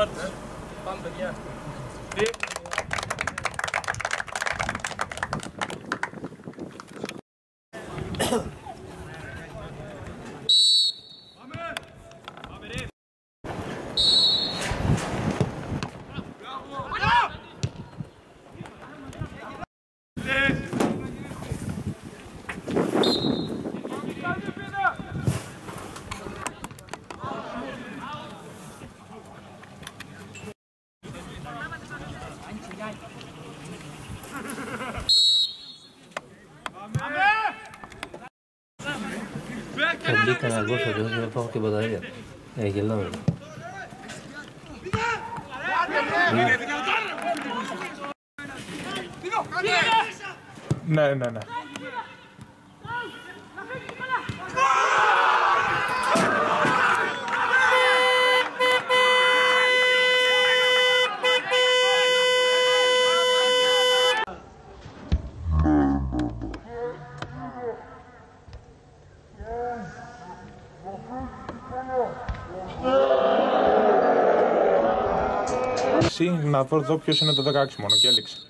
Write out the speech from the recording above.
Πάμε, παιδιά. Θα μπει κανένα γκολ στο τέλος και θα πάω και μπαταρία. Γελάω. Ναι. Να βρω εδώ ποιος είναι το 16 μόνο και έληξε.